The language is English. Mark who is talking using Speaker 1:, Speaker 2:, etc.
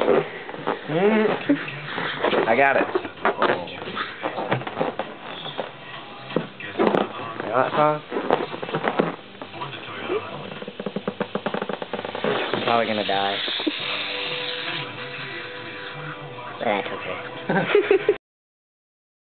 Speaker 1: I got it. You know that song?
Speaker 2: I'm probably gonna die.
Speaker 3: That's okay.